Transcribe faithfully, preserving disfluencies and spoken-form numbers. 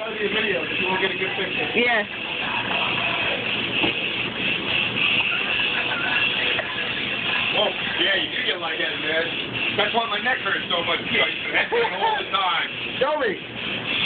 I'll do a video so we'll get a good picture. Yeah. Well, yeah, you do get lightheaded, man. That's why my neck hurts so much, too. I used to headbang all the time. Show me.